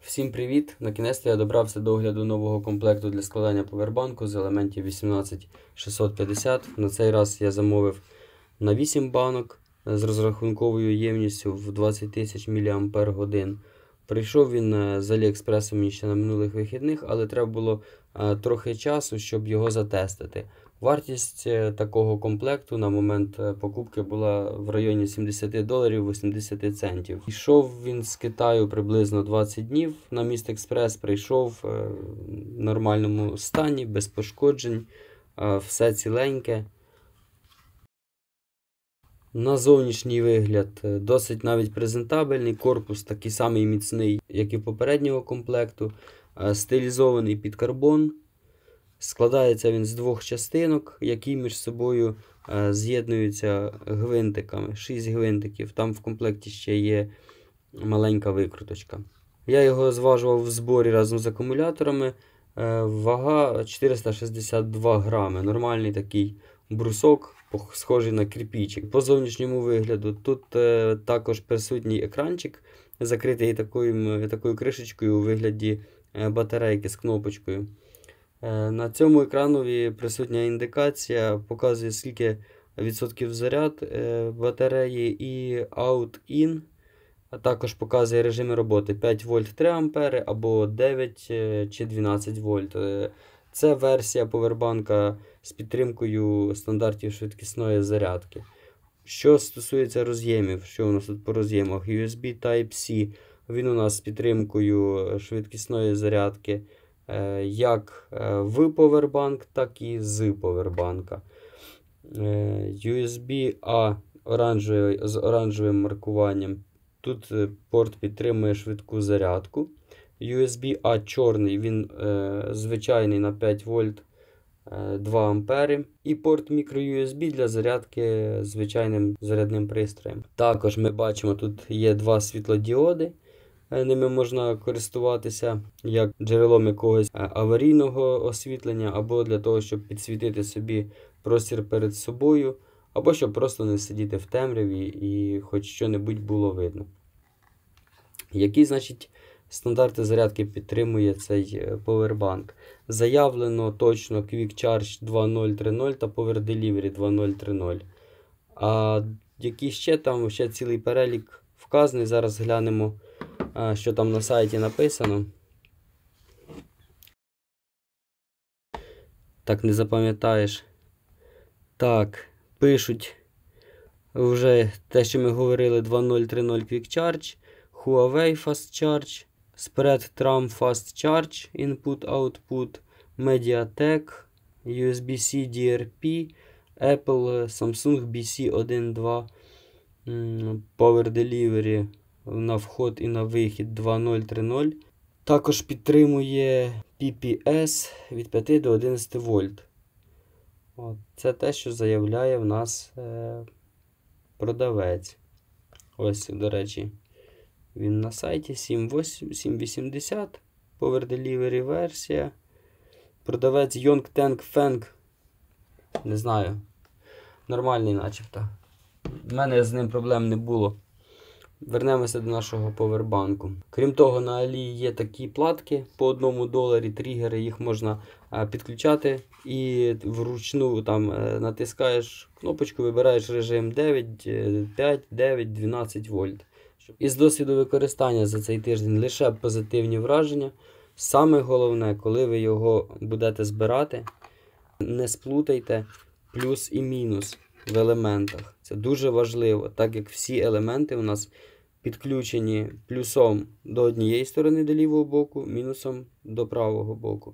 Всім привіт! Накінець-то я добрався до огляду нового комплекту для складання повербанку з елементів 18650. На цей раз я замовив на 8 банок з розрахунковою ємністю в 20 тисяч мАч. Прийшов він з Aliexpress мені ще на минулих вихідних, але треба було трохи часу, щоб його затестити. Вартість такого комплекту на момент покупки була в районі $70 80 центів. Йшов він з Китаю приблизно 20 днів. На міст Експрес прийшов в нормальному стані, без пошкоджень, все ціленьке. На зовнішній вигляд досить навіть презентабельний, корпус такий самий міцний, як і в попереднього комплекту, стилізований під карбон. Складається він з двох частинок, які між собою з'єднуються гвинтиками. 6 гвинтиків. Там в комплекті ще є маленька викруточка. Я його зважував в зборі разом з акумуляторами. Вага 462 грами. Нормальний такий брусок, схожий на кирпичик. По зовнішньому вигляду тут також присутній екранчик, закритий такою кришечкою у вигляді батарейки з кнопочкою. На цьому екранові присутня індикація, показує скільки відсотків заряд батареї і out-in, а також показує режими роботи 5 вольт 3 ампери або 9 чи 12 вольт. Це версія повербанка з підтримкою стандартів швидкісної зарядки. Що стосується роз'ємів, що у нас тут по роз'ємах? USB Type-C, він у нас з підтримкою швидкісної зарядки. Як в повербанк, так і з повербанка. USB-A з оранжевим маркуванням. Тут порт підтримує швидку зарядку. USB-A чорний, він звичайний на 5 вольт 2 ампери. І порт microUSB для зарядки звичайним зарядним пристроєм. Також ми бачимо, тут є два світлодіоди. Ними можна користуватися як джерелом якогось аварійного освітлення, або для того, щоб підсвітити собі простір перед собою, або щоб просто не сидіти в темряві і хоч що-небудь було видно. Які, значить, стандарти зарядки підтримує цей повербанк? Заявлено точно Quick Charge 2.0.3.0 та Power Delivery 2.0.3.0. А які ще цілий перелік вказаний, зараз глянемо, що там на сайті написано. Так, не запам'ятаєш. Так, пишуть вже те, що ми говорили, 2.0.3.0 Quick Charge, Huawei Fast Charge, Spread Tram Fast Charge, Input-Output, MediaTek, USB-C DRP, Apple, Samsung BC1.2, Power Delivery на вход і на вихід 2.0.3.0. Також підтримує PPS від 5 до 11 вольт. Це те, що заявляє в нас продавець. Ось, до речі, він на сайті 780, Power Delivery версія. Продавець Yongteng Feng. Не знаю. Нормальний начебто. У мене з ним проблем не було. Вернемося до нашого повербанку. Крім того, на Алі є такі платки по $1, тригери, їх можна підключати і вручну там натискаєш кнопочку, вибираєш режим 9, 5, 9, 12 вольт. Із досвіду використання за цей тиждень лише позитивні враження. Саме головне, коли ви його будете збирати, не сплутайте плюс і мінус в елементах. Це дуже важливо, так як всі елементи у нас підключені плюсом до однієї сторони, до лівого боку, мінусом до правого боку.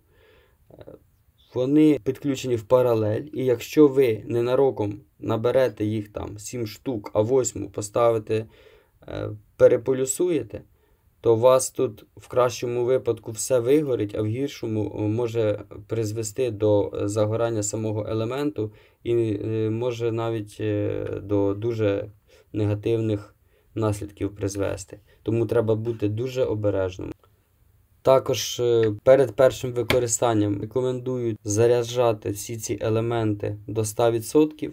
Вони підключені в паралель, і якщо ви ненароком наберете їх там 7 штук, а 8 поставите, переполюсуєте, то у вас тут в кращому випадку все вигорить, а в гіршому може призвести до загорання самого елементу і може навіть до дуже негативних наслідків призвести. Тому треба бути дуже обережним. Також перед першим використанням рекомендую заряджати всі ці елементи до 100%.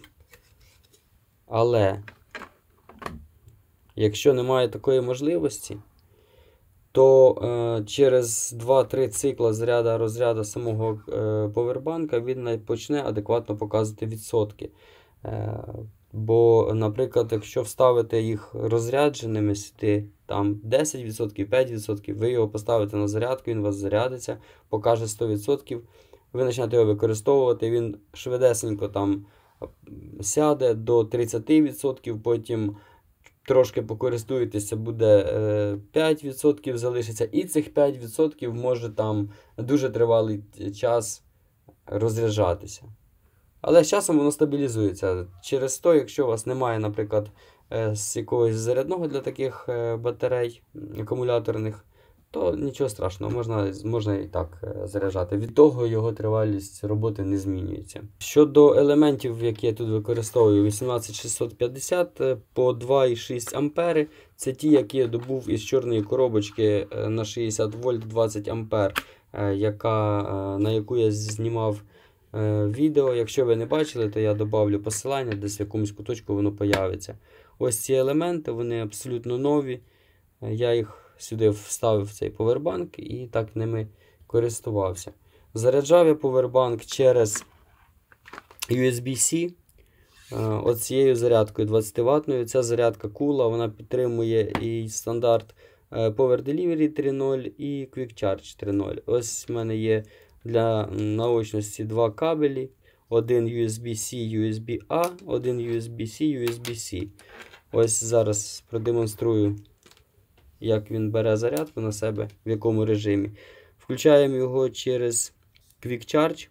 Але якщо немає такої можливості, то через 2-3 цикла заряду-розряду самого повербанка він почне адекватно показувати відсотки. Бо, наприклад, якщо вставити їх розрядженими сюди, там 10%, 5%, ви його поставите на зарядку, він у вас зарядиться, покаже 100%, ви почнете його використовувати, він швидесенько там сяде до 30%, потім трошки покористуєтеся, буде 5% залишиться, і цих 5% може там дуже тривалий час розряджатися. Але з часом воно стабілізується. Через то, якщо у вас немає, наприклад, з якогось зарядного для таких батарей акумуляторних, то нічого страшного, можна і так заряджати. Від того його тривалість роботи не змінюється. Щодо елементів, які я тут використовую, 18650 по 2,6 ампери, це ті, які я добув із чорної коробочки на 60 вольт 20 ампер, на яку я знімав відео. Якщо ви не бачили, то я добавлю посилання, десь в якомусь куточку воно появиться. Ось ці елементи, вони абсолютно нові. Я їх сюди вставив в цей повербанк і так ними користувався. Заряджав я повербанк через USB-C. Оцією зарядкою 20 ваттною. Ця зарядка Kula, вона підтримує і стандарт Power Delivery 3.0 і Quick Charge 3.0. Ось в мене є для наочності два кабелі. Один USB-C, USB-A, один USB-C, USB-C. Ось зараз продемонструю, як він бере зарядку на себе, в якому режимі. Включаємо його через Quick Charge,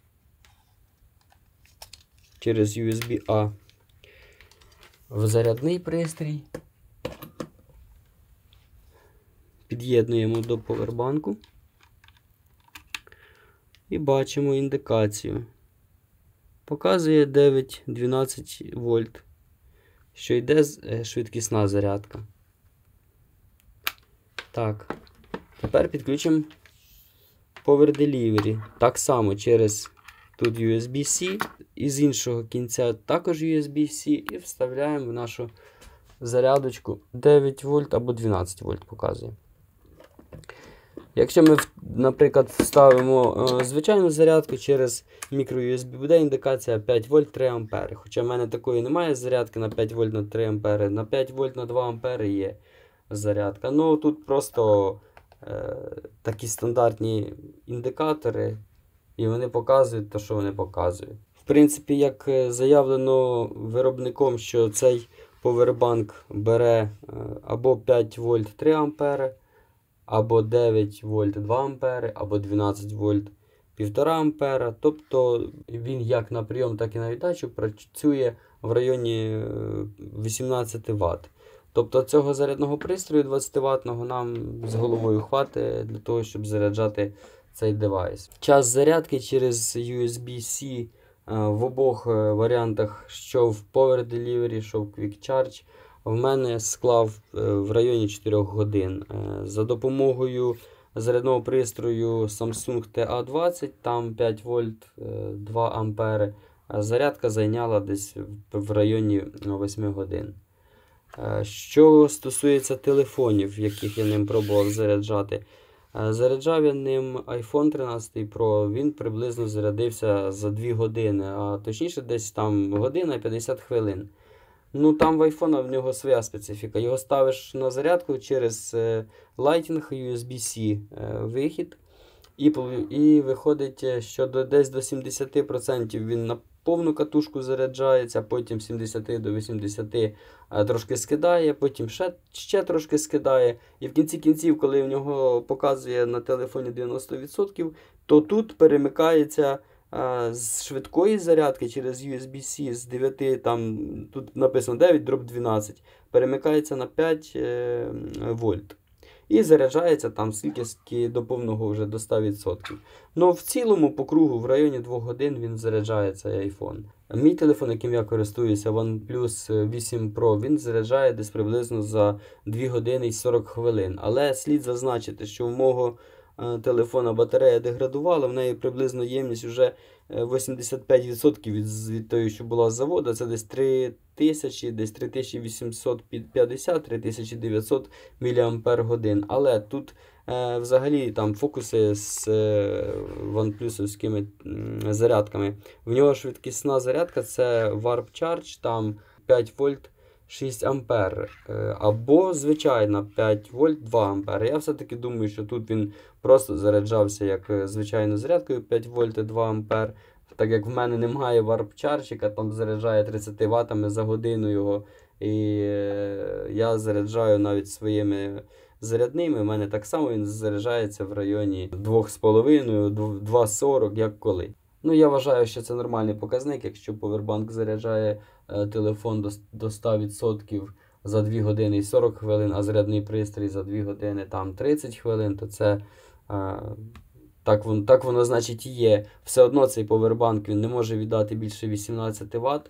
через USB-A в зарядний пристрій. Під'єднуємо до повербанку. І бачимо індикацію. Показує 9-12 вольт, що йде швидкісна зарядка. Так, тепер підключимо Power Delivery. Так само через тут USB-C і з іншого кінця також USB-C і вставляємо в нашу зарядочку 9 вольт або 12 вольт показує. Якщо ми, наприклад, вставимо звичайну зарядку через microUSB, буде індикація 5 вольт 3 ампери. Хоча в мене такої немає зарядки на 5 вольт на 3 ампери. На 5 вольт на 2 ампери є зарядка. Ну, тут просто такі стандартні індикатори, і вони показують те, що вони показують. В принципі, як заявлено виробником, що цей повербанк бере або 5 вольт 3 ампери, або 9 вольт 2 ампери, або 12 вольт 1,5 ампера. Тобто він як на прийом, так і на віддачу працює в районі 18 Вт. Тобто цього зарядного пристрою 20 ваттного нам з головою хватить для того, щоб заряджати цей девайс. Час зарядки через USB-C в обох варіантах, що в Power Delivery, що в Quick Charge, в мене склав в районі 4 годин. За допомогою зарядного пристрою Samsung TA20, там 5 вольт 2 ампери, зарядка зайняла десь в районі 8 годин. Що стосується телефонів, яких я ним пробував заряджати, заряджав я ним iPhone 13 Pro, він приблизно зарядився за 2 години, а точніше десь там година і 50 хвилин. Ну там в iPhone в нього своя специфіка. Його ставиш на зарядку через Lightning USB-C вихід, і виходить, що десь до 70% він на повну катушку заряджається, потім 70 до 80 трошки скидає, потім ще трошки скидає. І в кінці кінців, коли в нього показує на телефоні 90%, то тут перемикається з швидкої зарядки через USB-C з 9, там тут написано 9/12, перемикається на 5 вольт. І заряджається там скільки до повного вже до 100%. Ну в цілому по кругу в районі 2 годин він заряджає цей iPhone. Мій телефон, яким я користуюся, OnePlus 8 Pro, він заряджає десь приблизно за 2 години і 40 хвилин. Але слід зазначити, що в мого телефона батарея деградувала, в неї приблизно ємність вже 85% від тої, що була з заводу, це десь 3000, десь 3850-3900 мАч. Але тут взагалі там фокуси з OnePlus-овськими зарядками. В нього швидкісна зарядка, це Warp Charge, там 5 вольт 6 ампер, або звичайна 5 вольт 2 ампери. Я все-таки думаю, що тут він просто заряджався як звичайною зарядкою 5 вольт 2 ампер. Так як в мене немає варп-чарчика, там заряджає 30 Вт за годину його. І я заряджаю навіть своїми зарядними. У мене так само він заряджається в районі 2,5-2,40, як коли. Ну, я вважаю, що це нормальний показник. Якщо повербанк заряджає телефон до 100% за 2 години і 40 хвилин, а зарядний пристрій за 2 години там 30 хвилин, то це так воно значить і є. Все одно цей повербанк він не може віддати більше 18 Вт,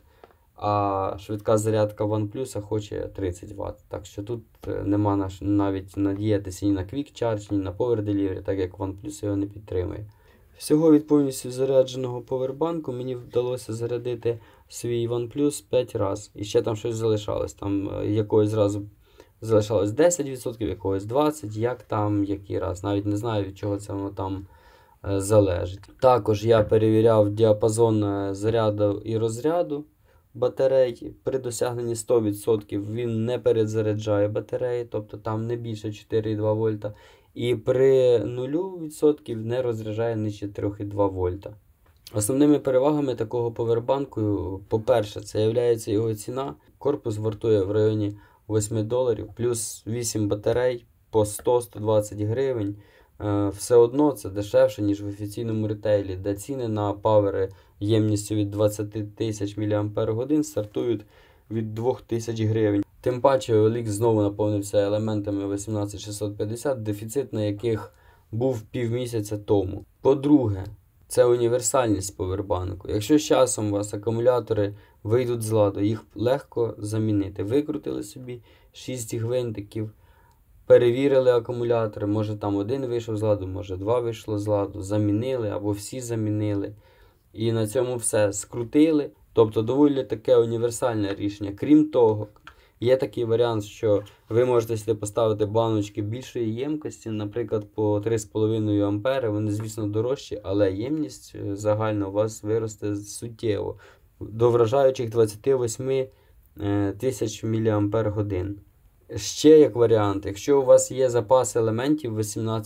а швидка зарядка OnePlus хоче 30 Вт. Так що тут нема навіть надіятися ні на Quick Charge, ні на Power Delivery, так як OnePlus його не підтримує. Всього від повністю зарядженого повербанку мені вдалося зарядити свій OnePlus 5 разів. І ще там щось залишалось. Там якогось разу залишалось 10%, якогось 20%, як там, який раз. Навіть не знаю, від чого це воно там залежить. Також я перевіряв діапазон заряду і розряду батарей. При досягненні 100% він не перезаряджає батареї, тобто там не більше 4,2 вольта. І при 0% не розряджає нижче 3,2 вольта. Основними перевагами такого повербанку, по-перше, це є його ціна. Корпус вартує в районі $8, плюс 8 батарей по 100-120 гривень. Все одно це дешевше, ніж в офіційному ретейлі, де ціни на павери ємністю від 20 тисяч мАч стартують від 2000 гривень. Тим паче OLX знову наповнився елементами 18650, дефіцит на яких був півмісяця тому. По-друге, це універсальність повербанку. Якщо з часом у вас акумулятори вийдуть з ладу, їх легко замінити. Викрутили собі 6 гвинтиків, перевірили акумулятори, може там один вийшов з ладу, може 2 вийшло з ладу, замінили або всі замінили. І на цьому все скрутили. Тобто доволі таке універсальне рішення. Крім того, є такий варіант, що ви можете сюди поставити баночки більшої ємкості, наприклад, по 3,5 ампери. Вони, звісно, дорожчі, але ємність загально у вас виросте суттєво. До вражаючих 28 тисяч мАч. Ще як варіант, якщо у вас є запас елементів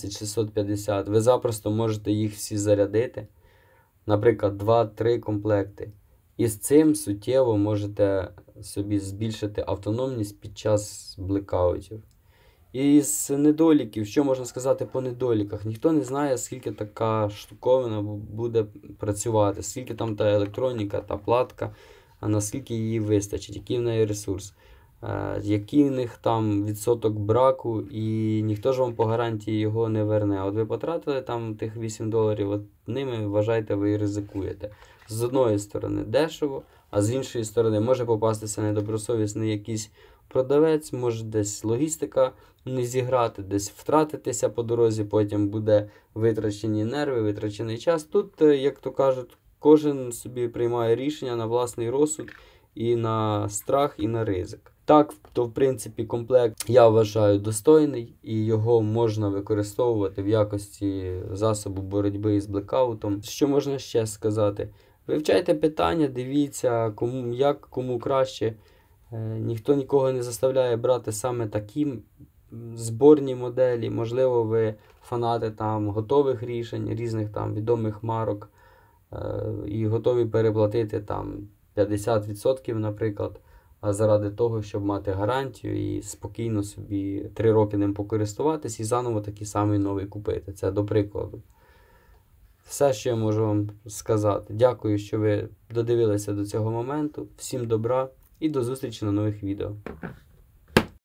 18650, ви запросто можете їх всі зарядити. Наприклад, 2-3 комплекти. І з цим суттєво можете собі збільшити автономність під час блекаутів. І з недоліків, що можна сказати по недоліках? Ніхто не знає, скільки така штуковина буде працювати, скільки там та електроніка, та платка, а наскільки її вистачить, який в неї ресурс, який в них там відсоток браку, і ніхто ж вам по гарантії його не верне. От ви потратили там тих $8, от ними, вважайте, ви і ризикуєте. З одної сторони дешево, а з іншої сторони може попастися недобросовісний якийсь продавець, може десь логістика не зіграти, десь втратитися по дорозі, потім буде витрачені нерви, витрачений час. Тут, як то кажуть, кожен собі приймає рішення на власний розсуд і на страх, і на ризик. Так, то в принципі комплект, я вважаю, достойний, і його можна використовувати в якості засобу боротьби із блекаутом. Що можна ще сказати? Вивчайте питання, дивіться, кому краще. Ніхто нікого не заставляє брати саме такі зборні моделі. Можливо, ви фанати там готових рішень, різних там відомих марок, і готові переплатити там 50%, наприклад, заради того, щоб мати гарантію і спокійно собі 3 роки ним покористуватись і заново такий самий новий купити. Це до прикладу. Все, що я можу вам сказати. Дякую, що ви додивилися до цього моменту. Всім добра і до зустрічі на нових відео.